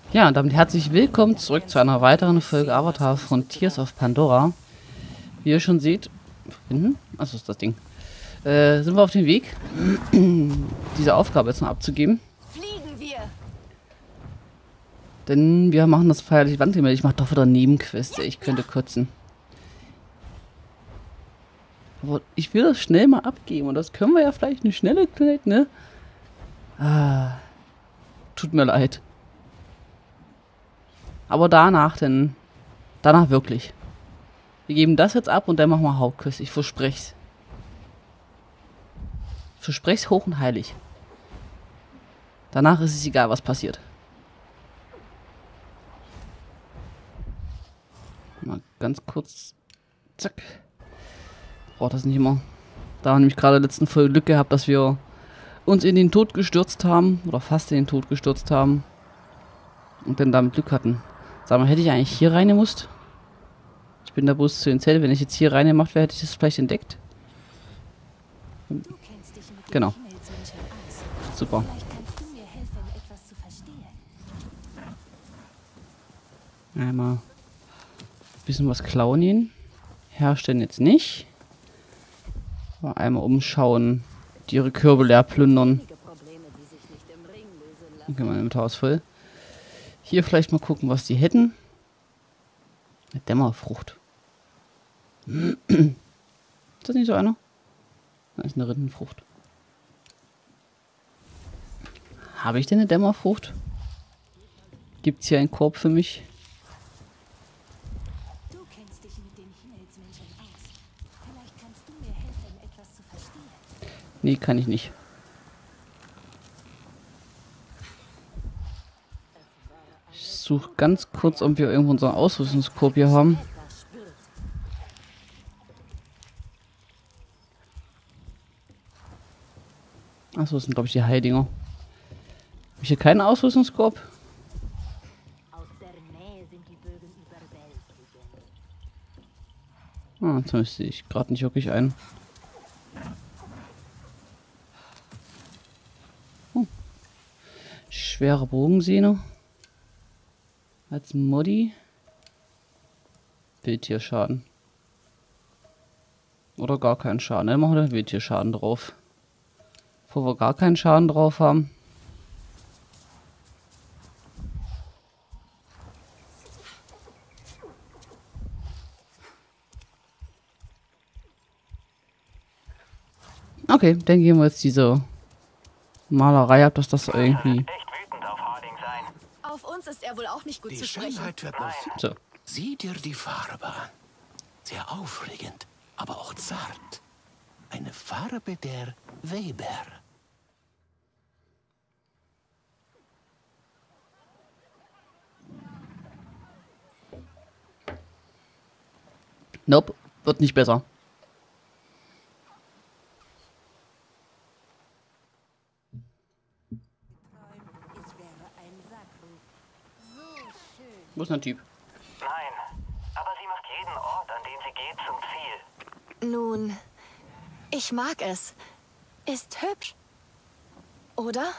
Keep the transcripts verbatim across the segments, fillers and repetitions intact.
Ja, und damit herzlich willkommen zurück zu einer weiteren Folge Avatar Frontiers of Pandora. Wie ihr schon seht, finden? Achso, ist das Ding. Äh, sind wir auf dem Weg, diese Aufgabe jetzt noch abzugeben. Fliegen wir! Denn wir machen das feierlich Wandgemälde. Ich mache doch wieder Nebenqueste. Ich könnte kotzen. Aber ich will das schnell mal abgeben. Und das können wir ja vielleicht eine schnelle Zeit, ne? Ah. Tut mir leid. Aber danach denn. Danach wirklich. Wir geben das jetzt ab und dann machen wir Hauptquest. Ich verspreche Ich verspreche es hoch und heilig. Danach ist es egal, was passiert. Mal ganz kurz. Zack. Braucht das nicht immer. Da haben wir nämlich gerade in der letzten Folge Glück gehabt, dass wir uns in den Tod gestürzt haben. Oder fast in den Tod gestürzt haben. Und dann damit Glück hatten. Sag mal, hätte ich eigentlich hier rein gemusst? Ich bin da bloß zu den Zellen. Wenn ich jetzt hier rein gemacht wäre, hätte ich das vielleicht entdeckt. Genau. Super. Einmal ein bisschen was klauen ihn. Herstellen jetzt nicht. Aber einmal umschauen. Die ihre Körbe leer plündern. Okay, mein Inventar ist voll. Hier vielleicht mal gucken, was die hätten. Eine Dämmerfrucht. Ist das nicht so einer? Das ist eine Rindenfrucht. Habe ich denn eine Dämmerfrucht? Gibt es hier einen Korb für mich? Du kennst dich mit den Himmelsmenschen aus. Vielleicht kannst du mir helfen, etwas zu verstehen. Nee, kann ich nicht. Ich suche ganz kurz, ob wir irgendwo unseren Ausrüstungskorb hier haben. Achso, das sind glaube ich die Heidinger. Habe ich hier keinen Ausrüstungskorb? Aus der Nähe sind die Bögen überwältigend. Ah, zumindest sehe ich gerade nicht wirklich einen. Oh. Schwere Bogensehne. Als Modi. Wildtierschaden. Oder gar keinen Schaden. Dann machen wir den Wildtierschaden drauf. Bevor wir gar keinen Schaden drauf haben. Okay, dann gehen wir jetzt diese Malerei ab, dass das irgendwie... Echt wütend auf Harding sein. Auf uns ist er wohl auch nicht gut Die zu sprechen. Schönheit wird noch. So. Sieh dir die Farbe an. Sehr aufregend, aber auch zart. Eine Farbe der Weber. Nope, wird nicht besser. Ich wäre ein Sakru. So schön. Wo ist der Typ? Nein, aber sie macht jeden Ort, an den sie geht, zum Ziel. Nun, ich mag es. Ist hübsch. Oder?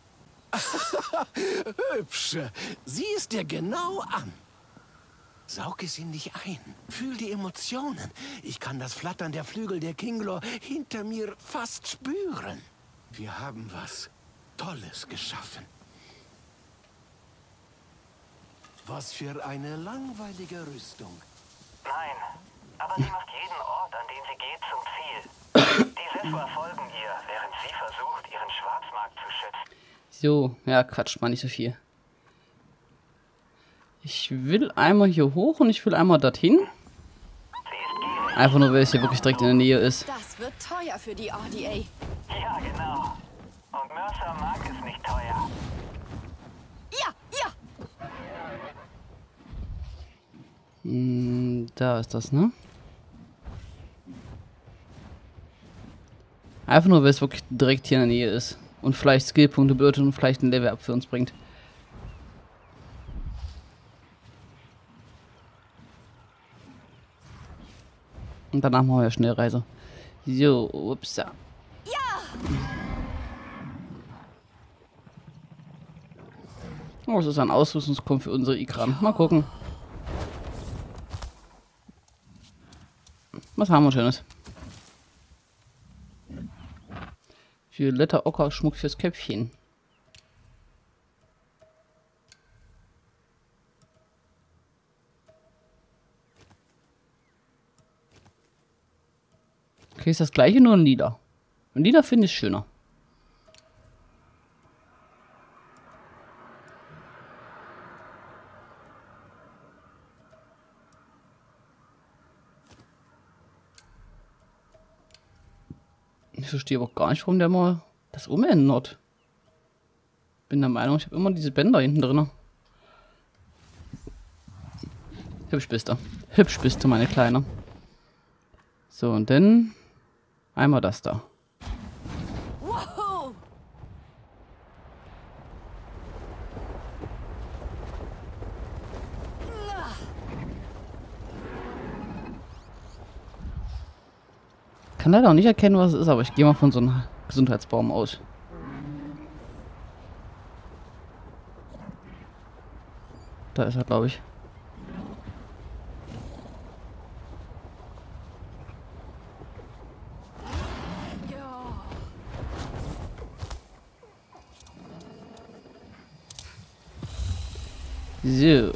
Hübsch. Sieh es dir genau an. Saug es in dich ein. Fühl die Emotionen. Ich kann das Flattern der Flügel der Kinglor hinter mir fast spüren. Wir haben was Tolles geschaffen. Was für eine langweilige Rüstung. Nein, aber sie macht jeden Ort, an den sie geht, zum Ziel. Die Sithra folgen ihr, während sie versucht, ihren Schwarzmarkt zu schützen. So, ja, quatsch mal nicht so viel. Ich will einmal hier hoch und ich will einmal dorthin. Sie ist gierig. Einfach nur, weil es hier wirklich direkt in der Nähe ist. Das wird teuer für die R D A. Ja, genau. Und Mercer mag es nicht teuer. Ja, ja. Hm, da ist das, ne? Einfach nur, weil es wirklich direkt hier in der Nähe ist. Und vielleicht Skillpunkte bedeutet und vielleicht ein Level-Up für uns bringt. Und danach machen wir ja Schnellreise. So, ups. Ja. Oh, es ist ein Ausrüstungskomp für unsere Ikran. Mal gucken. Was haben wir Schönes? Violetter Ockerschmuck fürs Köpfchen. Okay, ist das gleiche, nur ein Lila. Ein Lila finde ich schöner. Ich verstehe aber gar nicht, warum der mal das umändert. Bin der Meinung, ich habe immer diese Bänder hinten drin. Hübsch bist du. Hübsch bist du, meine Kleine. So, und dann einmal das da. Wow. Kann leider auch nicht erkennen, was es ist, aber ich gehe mal von so einem Gesundheitsbaum aus. Da ist er, glaube ich. So.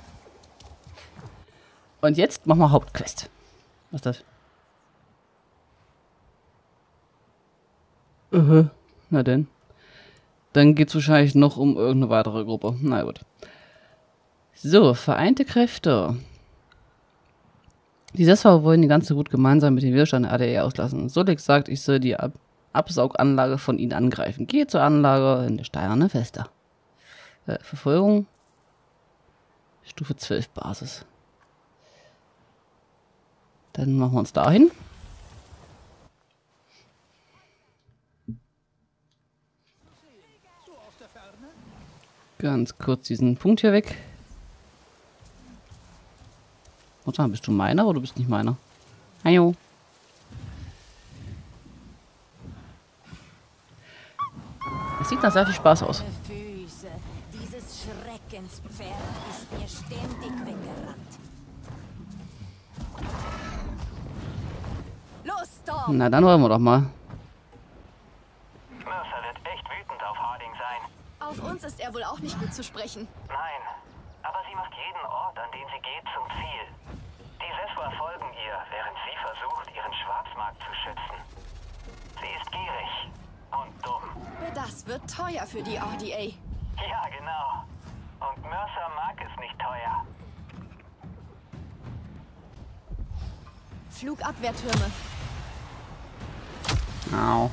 Und jetzt machen wir Hauptquest. Was ist das? Uh-huh. Na denn. Dann geht es wahrscheinlich noch um irgendeine weitere Gruppe. Na gut. So, vereinte Kräfte. Die Sessler wollen die ganze Wut gemeinsam mit dem Widerstand der A D E auslassen. Solex sagt, ich soll die Ab Absauganlage von ihnen angreifen. Gehe zur Anlage in der Steinerne Feste. Äh, Verfolgung. Stufe zwölf Basis. Dann machen wir uns dahin. Ganz kurz diesen Punkt hier weg. Und dann bist du meiner oder du bist nicht meiner? Hallo. Das sieht nach sehr viel Spaß aus. Füße. Dieses Schreckenspferd ist mir ständig weggerannt. Los, Storm! Na, dann wollen wir doch mal. Mercer wird echt wütend auf Harding sein. Auf uns ist er wohl auch nicht gut zu sprechen. Nein, aber sie macht jeden Ort, an den sie geht, zum Ziel. Die Sessler folgen ihr, während sie versucht, ihren Schwarzmarkt zu schützen. Sie ist gierig und dumm. Das wird teuer für die R D A. Ja, genau. Und Mercer mag es nicht teuer. Flugabwehrtürme. Au.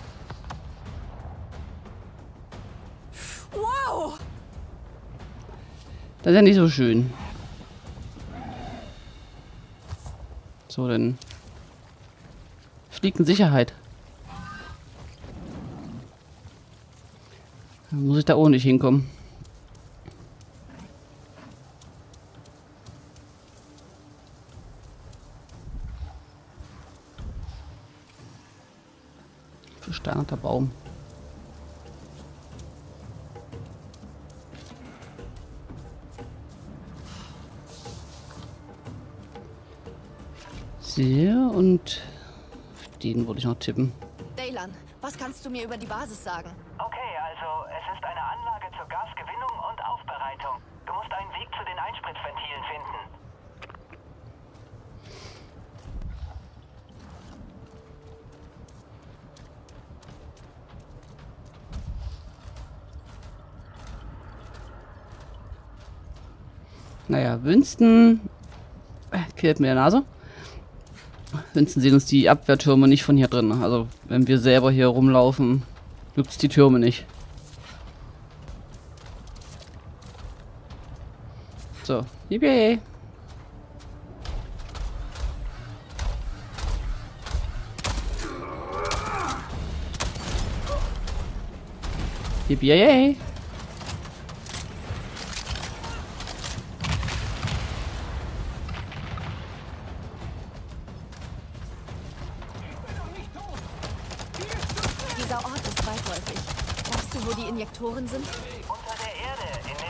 Wow! Das ist ja nicht so schön. So, dann fliegt in Sicherheit. Dann muss ich da oben nicht hinkommen. Versteinerter Baum. Sehr und den wollte ich noch tippen. Daylan, was kannst du mir über die Basis sagen? Okay, also es ist eine Anlage zur Gasgewinnung und Aufbereitung. Du musst einen Weg zu den Einspritzventilen finden. Naja, Winston äh, killt mir die Nase. Winston sehen uns die Abwehrtürme nicht von hier drin. Also wenn wir selber hier rumlaufen, juckt es die Türme nicht. So, yippie. Yippie. Dieser Ort ist weitläufig. Weißt du, wo die Injektoren sind? Unter der Erde, in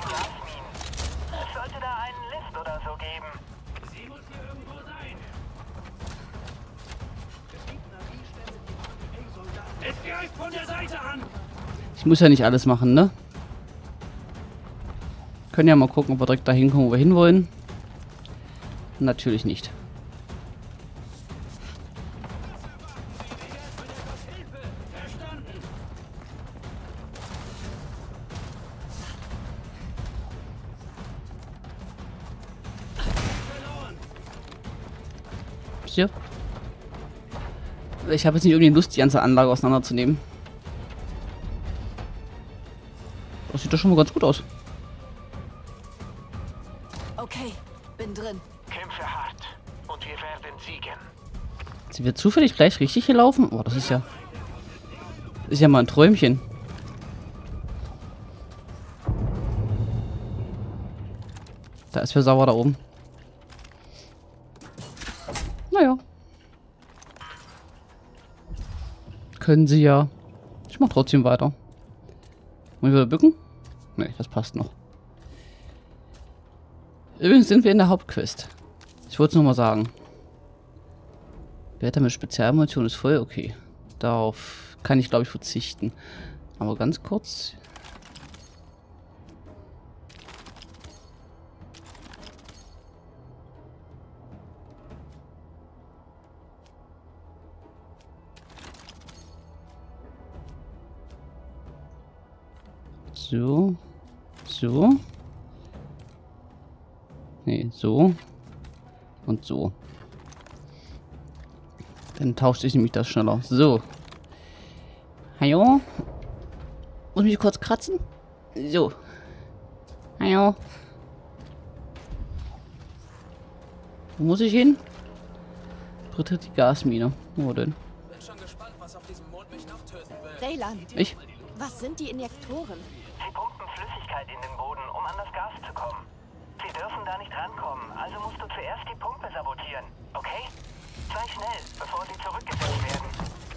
greift von der Seite an! Ich muss ja nicht alles machen, ne? Können ja mal gucken, ob wir direkt dahin kommen, wo wir hinwollen. Natürlich nicht. Hier. Ich habe jetzt nicht irgendwie Lust, die ganze Anlage auseinanderzunehmen. Das sieht doch schon mal ganz gut aus. Okay, bin drin. Kämpfe hart und wir werden siegen. Sie wird zufällig gleich richtig hier laufen? Oh, das ist ja... Ist ja mal ein Träumchen. Da ist wer sauer da oben. Naja. Können sie ja. Ich mach trotzdem weiter. Wollen wir wieder bücken? Ne, das passt noch. Übrigens sind wir in der Hauptquest. Ich wollte es nochmal sagen. Werte mit Spezialmunition ist voll okay. Darauf kann ich, glaube ich, verzichten. Aber ganz kurz. So. So. Nee, so. Und so. Dann tauscht sich nämlich das schneller. So. Hallo? Muss mich kurz kratzen? So. Hallo? Wo muss ich hin? Betritt die Gasmine. Wo denn? Bin schon gespannt, was auf diesem Mond mich noch töten will. Daylan, Ich? was sind die Injektoren? Sie pumpen Flüssigkeit in den Boden, um an das Gas zu kommen. Sie dürfen da nicht rankommen, also musst du zuerst die Pumpe sabotieren, okay? Sei schnell, bevor sie zurückgesetzt werden.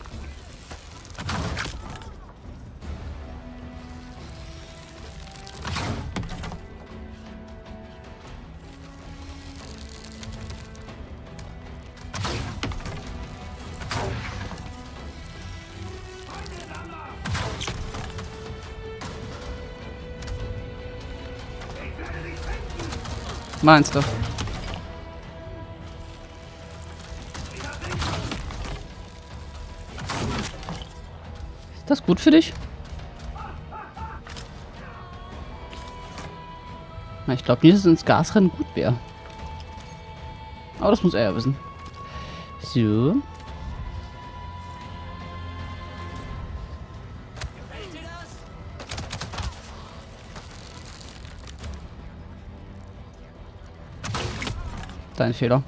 Meinst du? Ist das gut für dich? Na, ich glaube nicht, dass es ins Gasrennen gut wäre. Aber das muss er ja wissen. So. Dein Fehler.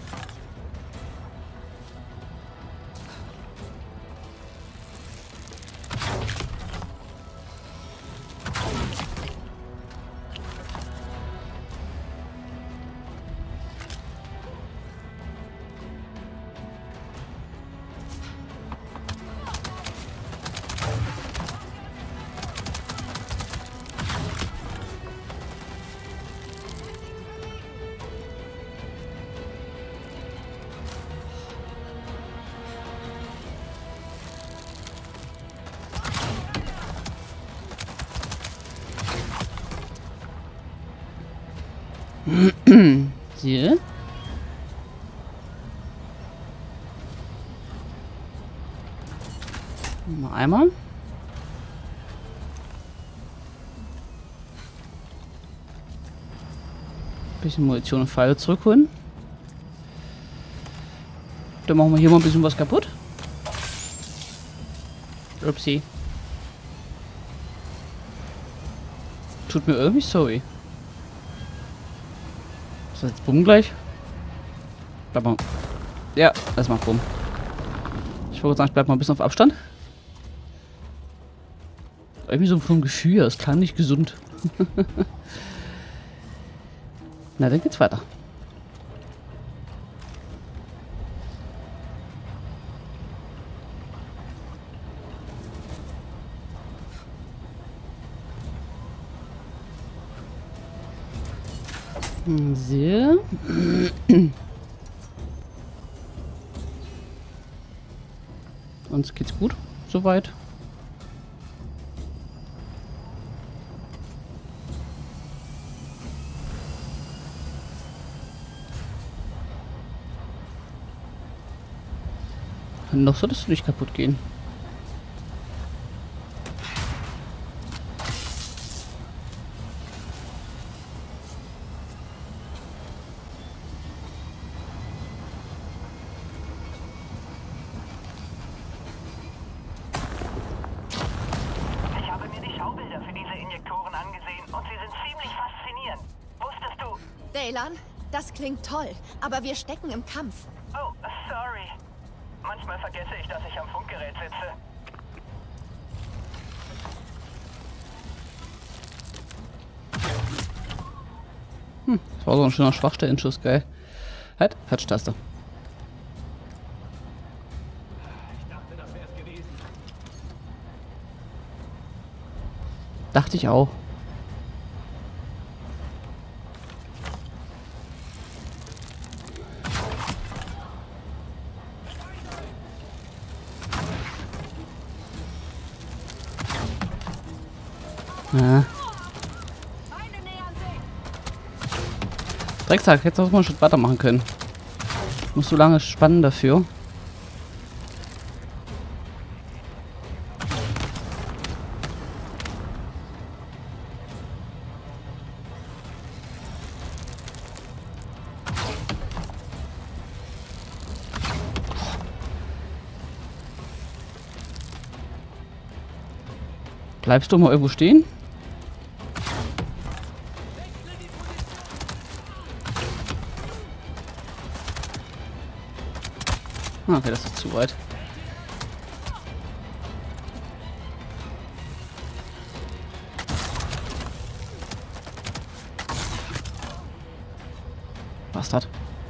So. Mal einmal. Bisschen Munition und Pfeile zurückholen. Dann machen wir hier mal ein bisschen was kaputt. Upsi. Tut mir irgendwie sorry. Ist das jetzt Bumm gleich? Bleib mal. Ja, das macht Bumm. Ich wollte sagen, ich bleib mal ein bisschen auf Abstand. Irgendwie so vom Gefühl, es klang nicht gesund. Na, dann geht's weiter. So. Uns geht's gut, soweit. Noch solltest du nicht kaputt gehen. Ich habe mir die Schaubilder für diese Injektoren angesehen und sie sind ziemlich faszinierend. Wusstest du... Daylan, das klingt toll, aber wir stecken im Kampf. Oh, sorry. Manchmal vergesse ich, dass ich am Funkgerät sitze. Hm, das war so ein schöner Schwachstellenschuss, geil. Halt, Touch-Taste. Dachte ich auch. Ja. Drecksack, jetzt auch mal einen Schritt weitermachen können. Muss so lange spannen dafür. Bleibst du mal irgendwo stehen? Ah, okay, das ist zu weit. Bastard.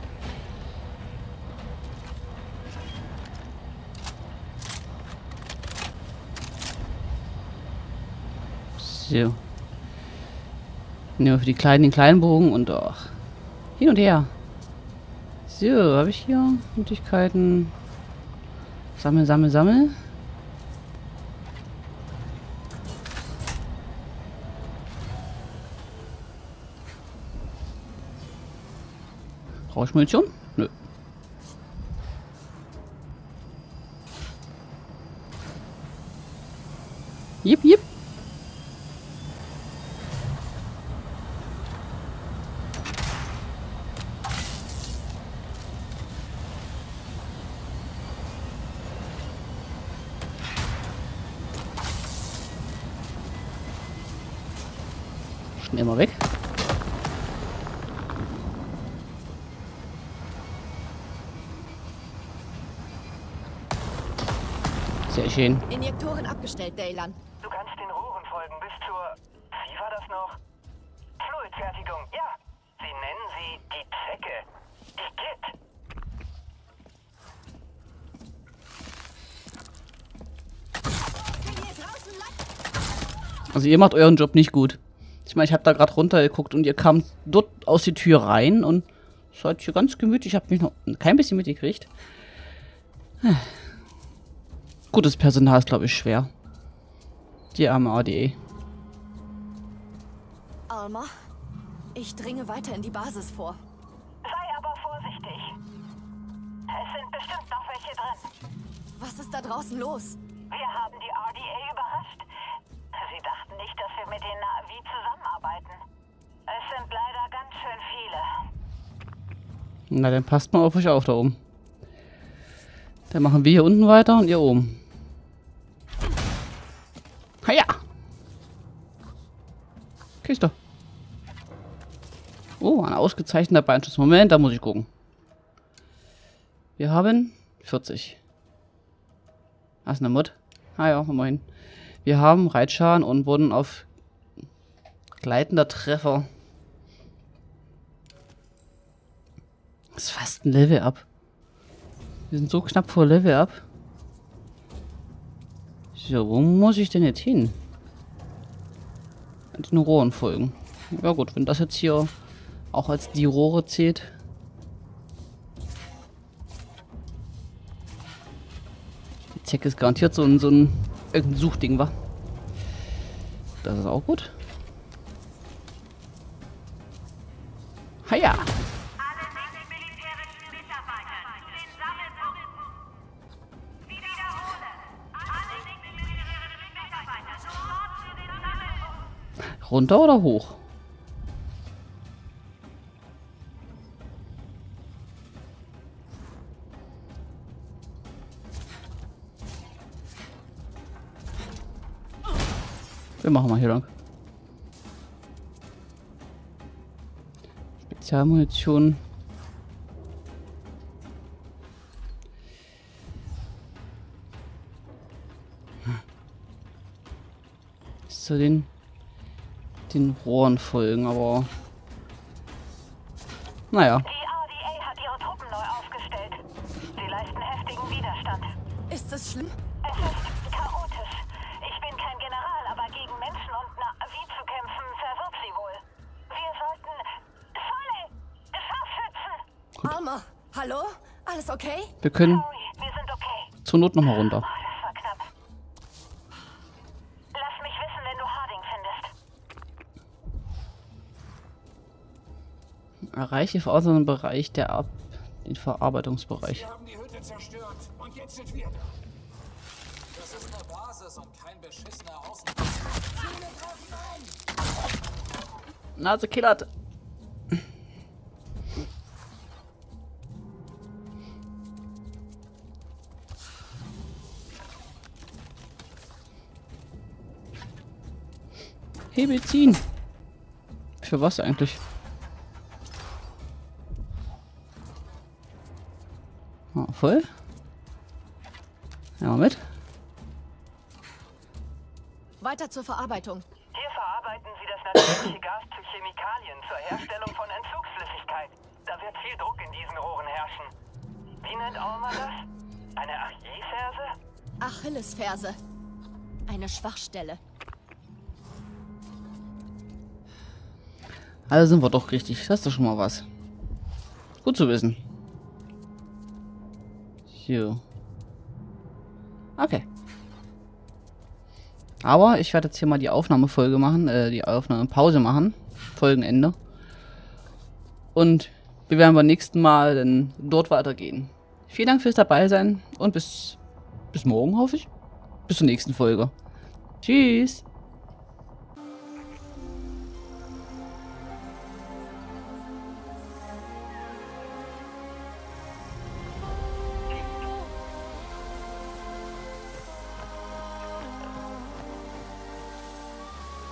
So. Nehmen wir für die Kleinen den kleinen Bogen und auch hin und her. So, habe ich hier Möglichkeiten. Sammel, sammel, sammel. Brauche ich Munition? Nö. Jip, jip. Schnell mal weg. Sehr schön. Injektoren abgestellt, Daylan. Du kannst den Rohren folgen bis zur... Wie war das noch? Fluidfertigung, ja. Sie nennen sie die Zecke. Die Git. Also ihr macht euren Job nicht gut. Ich meine, ich habe da gerade runtergeguckt und ihr kamt dort aus die Tür rein und seid hier ganz gemütlich. Ich habe mich noch kein bisschen mitgekriegt. Gutes Personal ist, glaube ich, schwer. Die arme A D E. Alma, ich dringe weiter in die Basis vor. Sei aber vorsichtig. Es sind bestimmt noch welche drin. Was ist da draußen los? Wir haben die R D A überrascht. Sie dachten nicht, dass wir mit den Navi zusammenarbeiten. Es sind leider ganz schön viele. Na, dann passt mal auf euch auf da oben. Dann machen wir hier unten weiter und ihr oben. Haja! Kiste. Oh, ein ausgezeichneter Beinschuss. Moment, da muss ich gucken. Wir haben vierzig. Das ist eine Mod. Ah ja, immerhin. Wir haben Reitschaden und wurden auf gleitender Treffer. Das ist fast ein Level-Up. Wir sind so knapp vor Level-Up. So, wo muss ich denn jetzt hin? Den Rohren folgen. Ja gut, wenn das jetzt hier auch als die Rohre zählt. Die Zecke ist garantiert so ein, so ein irgendein Suchding, wa? Das ist auch gut. Haja! Runter oder hoch? Wir machen mal hier lang. Spezialmunition. Zu den den Rohren folgen, aber naja. Die R D A hat ihre Truppen neu aufgestellt. Sie leisten heftigen Widerstand. Ist es schlimm? Es ist chaotisch. Ich bin kein General, aber gegen Menschen und Navi zu kämpfen, verwirrt sie wohl. Wir sollten... Volle! Scharfschützen! Armor, hallo? Alles okay? Wir können Sorry, wir sind okay. zur Not nochmal runter. Oh, das war knapp. Lass mich wissen, wenn du Harding findest. Erreiche verordneten Bereich der Ab... den Verarbeitungsbereich. Wir haben die Hütte zerstört und jetzt sind wir da. Das ist eine Basis und kein beschissener Außenposten. Ziele treffen ein! Nase killert. Hebel ziehen. Für was eigentlich? Oh, voll? Ja, mal mit. Weiter zur Verarbeitung. Hier verarbeiten sie das natürliche Gas zu Chemikalien zur Herstellung von Entzugsflüssigkeit. Da wird viel Druck in diesen Rohren herrschen. Wie nennt Alma das? Eine Achillesferse? Achillesferse. Eine Schwachstelle. Also sind wir doch richtig. Das ist doch schon mal was. Gut zu wissen. So. Okay. Aber ich werde jetzt hier mal die Aufnahmefolge machen, äh, die Aufnahmepause machen. Folgenende. Und wir werden beim nächsten Mal dann dort weitergehen. Vielen Dank fürs dabei sein und bis, bis morgen, hoffe ich. Bis zur nächsten Folge. Tschüss.